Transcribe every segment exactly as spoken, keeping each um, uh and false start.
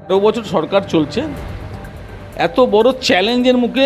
তেরো বছর সরকার চলছে, এত বড় চ্যালেঞ্জের মুখে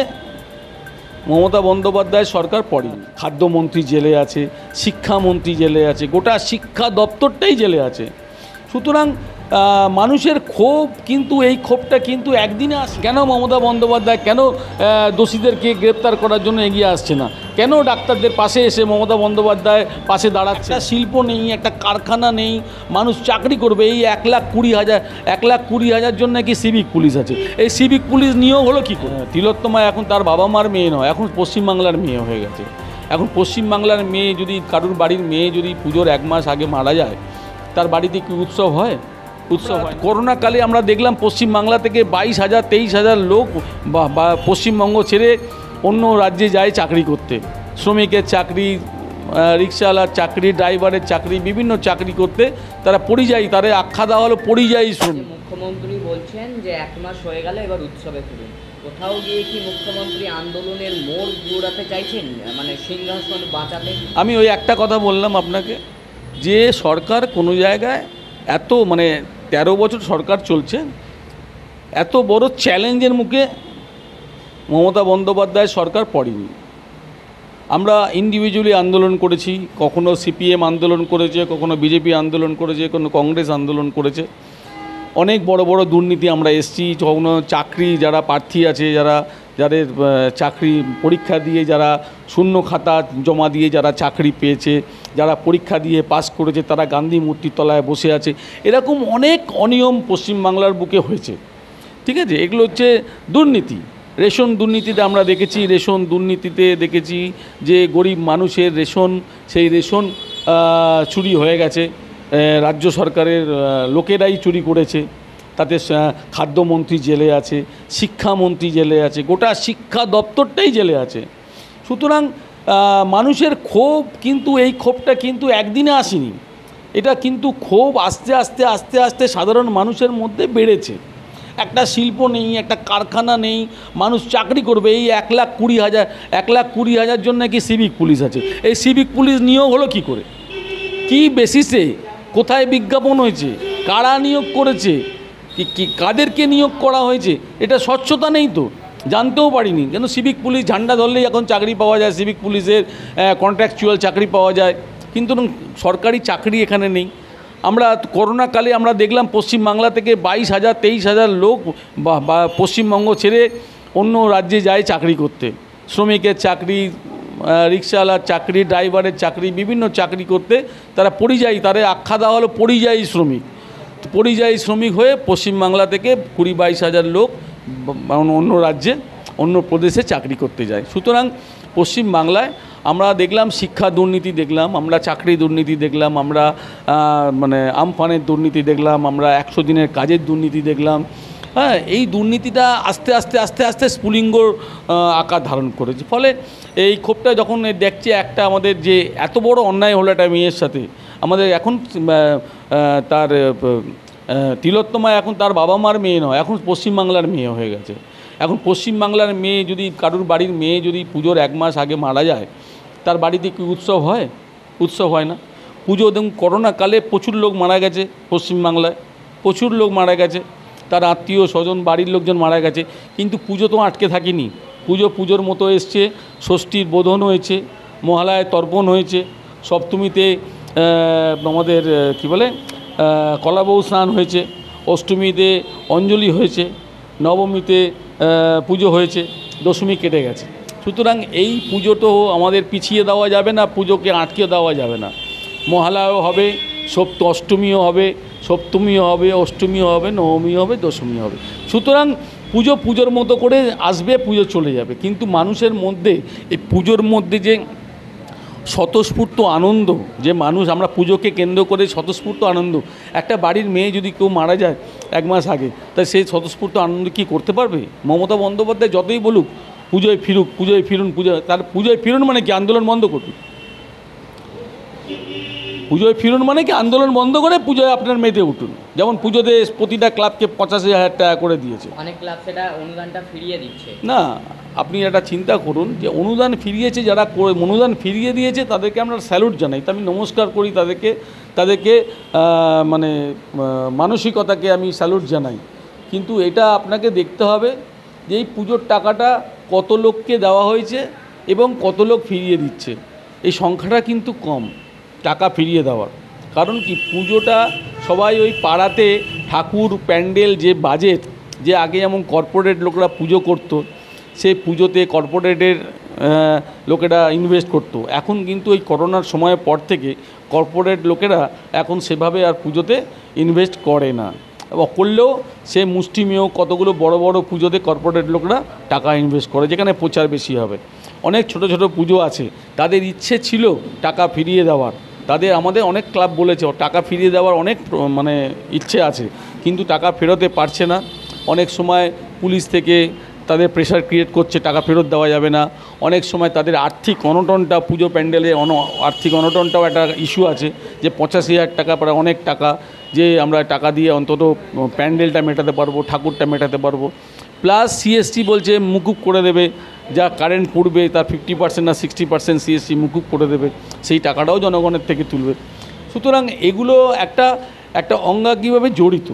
মমতা বন্দ্যোপাধ্যায় সরকার পড়েনি। খাদ্যমন্ত্রী জেলে আছে, শিক্ষামন্ত্রী জেলে আছে, গোটা শিক্ষা দপ্তরটাই জেলে আছে। সুতরাং মানুষের ক্ষোভ কিন্তু এই ক্ষোভটা কিন্তু একদিনে আসে। কেন মমতা বন্দ্যোপাধ্যায় কেন দোষীদেরকে গ্রেপ্তার করার জন্য এগিয়ে আসছে না? কেন ডাক্তারদের পাশে এসে মমতা বন্দ্যোপাধ্যায় পাশে দাঁড়াচ্ছে? শিল্প নেই, একটা কারখানা নেই, মানুষ চাকরি করবে। এই এক লাখ কুড়ি হাজার এক লাখ কুড়ি হাজার জন্য নাকি সিভিক পুলিশ আছে। এই সিভিক পুলিশ নিয়োগ হলো কী করে? তিলোত্তমা এখন তার বাবা মার মেয়ে নয়, এখন পশ্চিমবাংলার মেয়ে হয়ে গেছে। এখন পশ্চিমবাংলার মেয়ে যদি কারুর বাড়ির মেয়ে যদি পুজোর এক মাস আগে মারা যায়, তার বাড়িতে কি উৎসব হয়? উৎসব হয়। করোনাকালে আমরা দেখলাম পশ্চিমবাংলা থেকে বাইশ হাজার তেইশ হাজার লোক বা পশ্চিমবঙ্গ ছেড়ে অন্য রাজ্যে যায় চাকরি করতে। শ্রমিকের চাকরি, রিক্সাওয়ালার চাকরি, ড্রাইভারের চাকরি, বিভিন্ন চাকরি করতে তারা পরিযায়ী, তারা আখ্যা দেওয়া হলো পরিযায়ী শ্রমিক। মুখ্যমন্ত্রী বলছেন যে এক মাস হয়ে গেলে এবার উৎসবে ফিরুন। কোথাও গিয়ে কি মুখ্যমন্ত্রী আন্দোলনের মোড় ঘোরাতে চাইছেন, মানে সিংহাসন বাঁচাতে? আমি ওই একটা কথা বললাম আপনাকে, যে সরকার কোনো জায়গায় এত মানে তেরো বছর সরকার চলছে, এত বড় চ্যালেঞ্জের মুখে মমতা বন্দ্যোপাধ্যায় সরকার পড়েনি। আমরা ইন্ডিভিজুয়ালি আন্দোলন করেছি, কখনো সিপিএম আন্দোলন করেছে, কখনো বিজেপি আন্দোলন করেছে, কোনো কংগ্রেস আন্দোলন করেছে। অনেক বড় বড় দুর্নীতি আমরা এসছি। কখনো চাকরি যারা প্রার্থী আছে, যারা যাদের চাকরি পরীক্ষা দিয়ে যারা শূন্য খাতা জমা দিয়ে যারা চাকরি পেয়েছে, যারা পরীক্ষা দিয়ে পাস করেছে, তারা গান্ধী মূর্তির তলায় বসে আছে। এরকম অনেক অনিয়ম পশ্চিমবাংলার বুকে হয়েছে। ঠিক আছে, এগুলো হচ্ছে দুর্নীতি। রেশন দুর্নীতিতে আমরা দেখেছি, রেশন দুর্নীতিতে দেখেছি যে গরিব মানুষের রেশন, সেই রেশন চুরি হয়ে গেছে, রাজ্য সরকারের লোকেরাই চুরি করেছে। তাতে খাদ্যমন্ত্রী জেলে আছে, শিক্ষামন্ত্রী জেলে আছে, গোটা শিক্ষা দপ্তরটাই জেলে আছে। সুতরাং মানুষের ক্ষোভ কিন্তু এই ক্ষোভটা কিন্তু একদিনে আসেনি। এটা কিন্তু ক্ষোভ আস্তে আস্তে আস্তে আস্তে সাধারণ মানুষের মধ্যে বেড়েছে। একটা শিল্প নেই, একটা কারখানা নেই, মানুষ চাকরি করবে। এই এক লাখ কুড়ি হাজার এক লাখ কুড়ি হাজার জন্য নাকি সিভিক পুলিশ আছে। এই সিভিক পুলিশ নিয়োগ হলো কী করে? কী বেসিসে? কোথায় বিজ্ঞাপন হয়েছে? কারা নিয়োগ করেছে? কি কাদেরকে নিয়োগ করা হয়েছে? এটা স্বচ্ছতা নেই তো, জানতেও পারিনি। কেন সিভিক পুলিশ ঝান্ডা ধরলেই এখন চাকরি পাওয়া যায়, সিভিক পুলিশের কন্ট্রাকচুয়াল চাকরি পাওয়া যায়, কিন্তু সরকারি চাকরি এখানে নেই। আমরা করোনাকালে আমরা দেখলাম পশ্চিমবাংলা থেকে বাইশ হাজার তেইশ হাজার লোক বা পশ্চিমবঙ্গ ছেড়ে অন্য রাজ্যে যায় চাকরি করতে। শ্রমিকের চাকরি, রিক্সাওয়ালার চাকরি, ড্রাইভারের চাকরি, বিভিন্ন চাকরি করতে তারা পরিযায়ী, তারা আখ্যা দেওয়া হলো পরিযায়ী শ্রমিক। পরিযায়ী শ্রমিক হয়ে পশ্চিমবাংলা থেকে কুড়ি বাইশ হাজার লোক অন্য রাজ্যে, অন্য প্রদেশে চাকরি করতে যায়। সুতরাং পশ্চিমবাংলায় আমরা দেখলাম শিক্ষা দুর্নীতি দেখলাম, আমরা চাকরি দুর্নীতি দেখলাম, আমরা মানে আমফানের দুর্নীতি দেখলাম, আমরা একশো দিনের কাজের দুর্নীতি দেখলাম। হ্যাঁ, এই দুর্নীতিটা আস্তে আস্তে আস্তে আস্তে স্ফুলিঙ্গর আকার ধারণ করেছে। ফলে এই ক্ষোভটা যখন দেখছে একটা আমাদের যে এত বড় অন্যায় হলো একটা মেয়ের সাথে, আমাদের এখন তার তিলোত্তমা এখন তার বাবা মার মেয়ে নয়, এখন পশ্চিমবাংলার মেয়ে হয়ে গেছে। এখন পশ্চিমবাংলার মেয়ে যদি কারুর বাড়ির মেয়ে যদি পুজোর এক মাস আগে মারা যায়, তার বাড়িতে কি উৎসব হয়? উৎসব হয় না। পুজো দেখুন, করোনাকালে প্রচুর লোক মারা গেছে পশ্চিমবাংলায়, প্রচুর লোক মারা গেছে, তার আত্মীয় স্বজন বাড়ির লোকজন মারা গেছে, কিন্তু পুজো তো আটকে থাকেনি। পুজো পুজোর মতো এসছে। ষষ্ঠীর বোধন হয়েছে, মহালয়ায় তর্পণ হয়েছে, সপ্তমীতে আমাদের কি বলে কলাবউ স্নান হয়েছে, অষ্টমীতে অঞ্জলি হয়েছে, নবমীতে পুজো হয়েছে, দশমী কেটে গেছে। সুতরাং এই পুজো তো আমাদের পিছিয়ে দেওয়া যাবে না, পুজোকে আটকে দেওয়া যাবে না। মহালয়াও হবে, সপ্ত অষ্টমীও হবে, সপ্তমীও হবে, অষ্টমীও হবে, নবমী হবে, দশমী হবে। সুতরাং পুজো পুজোর মতো করে আসবে, পুজো চলে যাবে। কিন্তু মানুষের মধ্যে এই পুজোর মধ্যে যে স্বতঃস্ফূর্ত আনন্দ, যে মানুষ আমরা পুজোকে কেন্দ্র করে স্বতঃস্ফূর্ত আনন্দ, একটা বাড়ির মেয়ে যদি কেউ মারা যায় এক মাস আগে, তাই সেই স্বতঃস্ফূর্ত আনন্দ কি করতে পারবে? মমতা বন্দ্যোপাধ্যায় যতই বলুক পুজোয় ফিরুক, পুজোয় ফিরুন, পুজো, তার পুজোয় ফিরুন মানে কি আন্দোলন বন্ধ করুন? পুজোয় ফিরুন মানে কি আন্দোলন বন্ধ করে পুজোয় আপনার মেতে উঠুন। যেমন পুজোতে প্রতিটা ক্লাবকে পঁচাশি হাজার টাকা করে দিয়েছে, অনেক ক্লাব সেটা অনুদানটা ফিরিয়ে দিচ্ছে না। আপনি একটা চিন্তা করুন যে অনুদান ফিরিয়েছে, যারা অনুদান ফিরিয়ে দিয়েছে তাদেরকে আমরা স্যালুট জানাই, তা আমি নমস্কার করি তাদেরকে, তাদেরকে মানে মানসিকতাকে আমি স্যালুট জানাই। কিন্তু এটা আপনাকে দেখতে হবে যে এই পুজোর টাকাটা কত লোককে দেওয়া হয়েছে এবং কত লোক ফিরিয়ে দিচ্ছে। এই সংখ্যাটা কিন্তু কম টাকা ফিরিয়ে দেওয়ার। কারণ কি, পুজোটা সবাই ওই পাড়াতে ঠাকুর প্যান্ডেল যে বাজেট, যে আগে যেমন কর্পোরেট লোকরা পুজো করতো, সেই পুজোতে কর্পোরেটের লোকেরা ইনভেস্ট করতো। এখন কিন্তু এই করোনার সময়ের পর থেকে কর্পোরেট লোকেরা এখন সেভাবে আর পুজোতে ইনভেস্ট করে না, করলেও সে মুষ্টিমেয় কতগুলো বড় বড় পুজোতে কর্পোরেট লোকরা টাকা ইনভেস্ট করে, যেখানে প্রচার বেশি হবে। অনেক ছোট ছোট পুজো আছে, তাদের ইচ্ছে ছিল টাকা ফিরিয়ে দেওয়ার, তাদের আমাদের অনেক ক্লাব বলেছে টাকা ফিরিয়ে দেওয়ার অনেক মানে ইচ্ছে আছে, কিন্তু টাকা ফেরোতে পারছে না। অনেক সময় পুলিশ থেকে তাদের প্রেশার ক্রিয়েট করছে টাকা ফেরত দেওয়া যাবে না। অনেক সময় তাদের আর্থিক অনটনটা, পুজো প্যান্ডেলে অন আর্থিক অনটনটাও একটা ইস্যু আছে, যে পঁচাশি হাজার টাকা প্রায় অনেক টাকা, যে আমরা টাকা দিয়ে অন্তত প্যান্ডেলটা মেটাতে পারবো, ঠাকুরটা মেটাতে পারবো। প্লাস সিএসটি বলছে মুকুব করে দেবে, যা কারেন্ট পড়বে তার ফিফটি পার্সেন্ট না সিক্সটি পার্সেন্ট সিএসটি মুকুব করে দেবে, সেই টাকাটাও জনগণের থেকে তুলবে। সুতরাং এগুলো একটা একটা অঙ্গাঙ্গিভাবে জড়িত,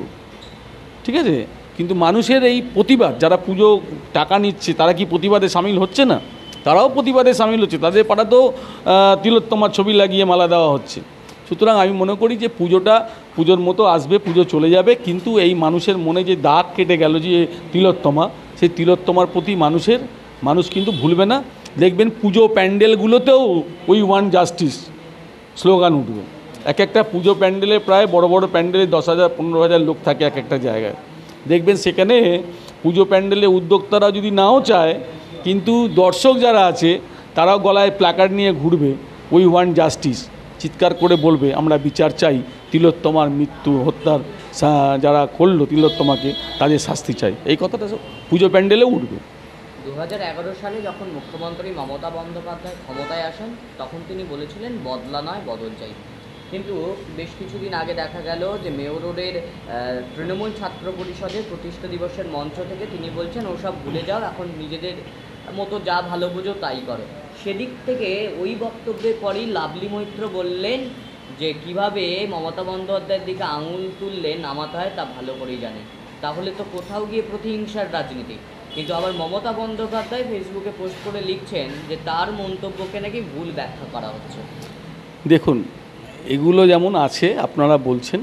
ঠিক আছে। কিন্তু মানুষের এই প্রতিবাদ, যারা পুজো টাকা নিচ্ছে তারা কি প্রতিবাদে সামিল হচ্ছে না? তারাও প্রতিবাদে সামিল হচ্ছে, তাদের পাড়াতেও তিলোত্তমার ছবি লাগিয়ে মালা দেওয়া হচ্ছে। সুতরাং আমি মনে করি যে পুজোটা পুজোর মতো আসবে, পুজো চলে যাবে, কিন্তু এই মানুষের মনে যে দাগ কেটে গেল যে তিলোত্তমা, সেই তিলোত্তমার প্রতি মানুষের মানুষ কিন্তু ভুলবে না। দেখবেন পুজো প্যান্ডেলগুলোতেও ওই ওয়ান জাস্টিস স্লোগান উঠবে। এক একটা পুজো প্যান্ডেলে প্রায় বড় বড় প্যান্ডেলে দশ হাজার পনেরো হাজার লোক থাকে এক একটা জায়গায়। দেখবেন সেখানে পুজো প্যান্ডেলে উদ্যোক্তারা যদি নাও চায়, কিন্তু দর্শক যারা আছে তারাও গলায় প্ল্যাকার্ড নিয়ে ঘুরবে, ওই ওয়ান জাস্টিস চিৎকার করে বলবে আমরা বিচার চাই, তিলোত্তমার মৃত্যু হত্যার যারা করলো তিলোত্তমাকে তাদের শাস্তি চাই। এই কথাটা পুজো প্যান্ডেলে উঠবে। দু হাজার এগারো সালে যখন মুখ্যমন্ত্রী মমতা বন্দ্যোপাধ্যায় ক্ষমতায় আসেন, তখন তিনি বলেছিলেন বদলা নয় বদল চাই। কিন্তু বেশ কিছুদিন আগে দেখা গেল যে মেয়র রোডের তৃণমূল ছাত্র পরিষদের প্রতিষ্ঠা দিবসের মঞ্চ থেকে তিনি বলছেন ওসব ভুলে যাও, এখন নিজেদের মতো যা ভালো বুঝো তাই করো। সেদিক থেকে ওই বক্তব্যের পরই লাভলি মৈত্র বললেন যে কিভাবে মমতা বন্দ্যোপাধ্যায়ের দিকে আঙুল তুললে নামাতে হয় তা ভালো করেই জানেন। তাহলে তো কোথাও গিয়ে প্রতিহিংসার রাজনীতি। কিন্তু আবার মমতা বন্দ্যোপাধ্যায় ফেসবুকে পোস্ট করে লিখছেন যে তার মন্তব্যকে নাকি ভুল ব্যাখ্যা করা হচ্ছে। দেখুন, এগুলো যেমন আছে আপনারা বলছেন,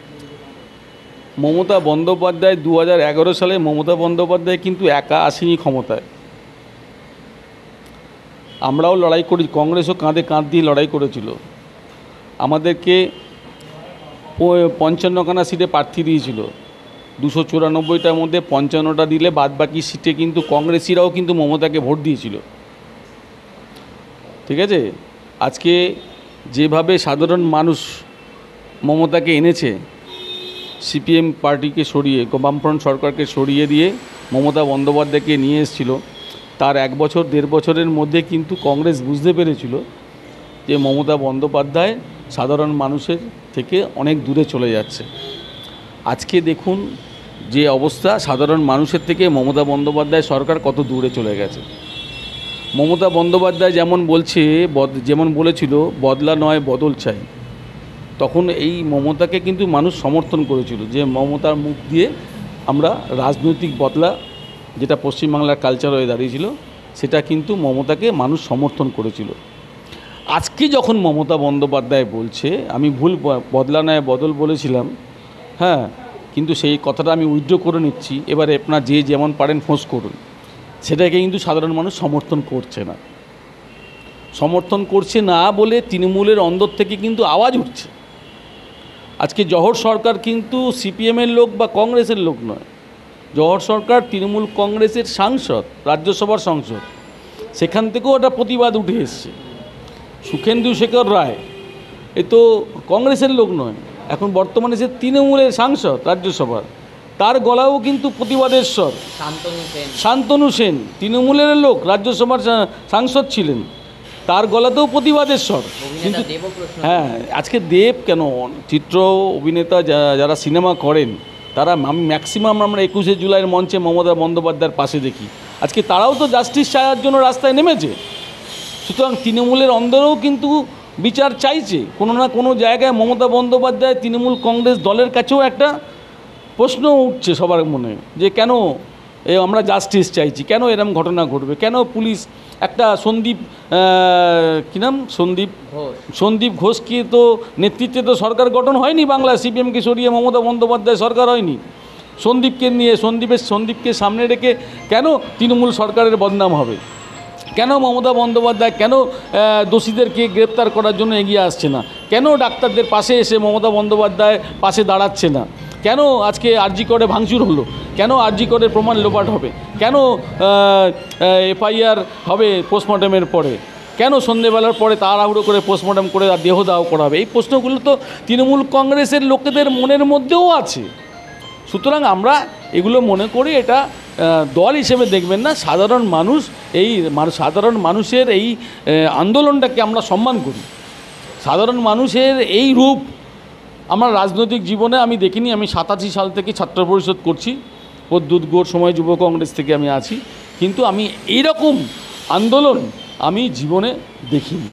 মমতা বন্দ্যোপাধ্যায় দু হাজার এগারো সালে মমতা বন্দ্যোপাধ্যায় কিন্তু একা আসেনি ক্ষমতায়। আমরাও লড়াই করি, কংগ্রেসও কাঁধে কাঁধ দিয়ে লড়াই করেছিল। আমাদেরকে পঞ্চান্নখানা সিটে প্রার্থী দিয়েছিল, দুশো চুরানব্বইটার মধ্যে পঞ্চান্নটা দিলে বাদ বাকি সিটে কিন্তু কংগ্রেসিরাও কিন্তু মমতাকে ভোট দিয়েছিল, ঠিক আছে। আজকে যেভাবে সাধারণ মানুষ মমতাকে এনেছে, সিপিএম পার্টিকে সরিয়ে বামফ্রন্ট সরকারকে সরিয়ে দিয়ে মমতা বন্দ্যোপাধ্যায়কে নিয়ে এসেছিল, তার এক বছর দেড় বছরের মধ্যে কিন্তু কংগ্রেস বুঝতে পেরেছিল যে মমতা বন্দ্যোপাধ্যায় সাধারণ মানুষের থেকে অনেক দূরে চলে যাচ্ছে। আজকে দেখুন যে অবস্থা, সাধারণ মানুষের থেকে মমতা বন্দ্যোপাধ্যায় সরকার কত দূরে চলে গেছে। মমতা বন্দ্যোপাধ্যায় যেমন বলছে, যেমন বলেছিল বদলা নয় বদল চাই, তখন এই মমতাকে কিন্তু মানুষ সমর্থন করেছিল, যে মমতার মুখ দিয়ে আমরা রাজনৈতিক বদলা, যেটা পশ্চিমবাংলার কালচার হয়ে দাঁড়িয়েছিল, সেটা কিন্তু মমতাকে মানুষ সমর্থন করেছিল। আজকে যখন মমতা বন্দ্যোপাধ্যায় বলছে আমি ভুল বদলা নয় বদল বলেছিলাম, হ্যাঁ, কিন্তু সেই কথাটা আমি উইথড্র করে নিচ্ছি, এবারে আপনার যে যেমন পারেন ফোঁস করুন, সেটাকে কিন্তু সাধারণ মানুষ সমর্থন করছে না। সমর্থন করছে না বলে তৃণমূলের অন্দর থেকে কিন্তু আওয়াজ উঠছে। আজকে জহর সরকার কিন্তু সিপিএমের লোক বা কংগ্রেসের লোক নয়, জহর সরকার তৃণমূল কংগ্রেসের সাংসদ, রাজ্যসভার সাংসদ, সেখান থেকেও একটা প্রতিবাদ উঠে এসছে। সুখেন্দু শেখর রায় এ তো কংগ্রেসের লোক নয়, এখন বর্তমানে সে তৃণমূলের সাংসদ রাজ্যসভার, তার গলাও কিন্তু প্রতিবাদের স্বর। শান্তনু সেন শান্তনু সেন তৃণমূলের লোক, রাজ্যসভার সাংসদ ছিলেন, তার গলাতেও প্রতিবাদের স্বর। কিন্তু হ্যাঁ, আজকে দেব কেন, চিত্র অভিনেতা যারা সিনেমা করেন তারা, আমি ম্যাক্সিমাম আমরা একুশে জুলাইয়ের মঞ্চে মমতা বন্দ্যোপাধ্যায়ের পাশে দেখি, আজকে তারাও তো জাস্টিস চাওয়ার জন্য রাস্তায় নেমেছে। সুতরাং তৃণমূলের অন্দরেও কিন্তু বিচার চাইছে কোনো না কোনো জায়গায়। মমতা বন্দ্যোপাধ্যায় তৃণমূল কংগ্রেস দলের কাছেও একটা প্রশ্ন উঠছে সবার মনে যে কেন এ আমরা জাস্টিস চাইছি, কেন এরম ঘটনা ঘটবে, কেন পুলিশ একটা সন্দীপ কী নাম সন্দীপ ঘোষ সন্দীপ ঘোষকে তো নেতৃত্বে তো সরকার গঠন হয়নি, বাংলা সিপিএমকে সরিয়ে মমতা বন্দ্যোপাধ্যায় সরকার হয়নি। সন্দীপকে নিয়ে সন্দীপের সন্দীপকে সামনে রেখে কেন তৃণমূল সরকারের বদনাম হবে, কেন মমতা বন্দ্যোপাধ্যায় কেন দোষীদেরকে গ্রেপ্তার করার জন্য এগিয়ে আসছে না, কেন ডাক্তারদের পাশে এসে মমতা বন্দ্যোপাধ্যায় পাশে দাঁড়াচ্ছে না, কেন আজকে আরজি করে ভাঙচুর হলো, কেন আরজি করে প্রমাণ লোপাট হবে, কেন এফআইআর হবে পোস্টমর্টমের পরে, কেন সন্ধেবেলার পরে তাড়াহুড়ো করে পোস্টমর্টম করে আর দেহদাহ করা হবে। এই প্রশ্নগুলো তো তৃণমূল কংগ্রেসের লোকেদের মনের মধ্যেও আছে। সুতরাং আমরা এগুলো মনে করি এটা দল হিসেবে দেখবেন না, সাধারণ মানুষ এই সাধারণ মানুষের এই আন্দোলনটাকে আমরা সম্মান করি। সাধারণ মানুষের এই রূপ আমার রাজনৈতিক জীবনে আমি দেখিনি। আমি সাতাশি সাল থেকে ছাত্র পরিষদ করছি, প্রদ্যুৎ গোর সময় যুব কংগ্রেস থেকে আমি আছি, কিন্তু আমি এইরকম আন্দোলন আমি জীবনে দেখিনি।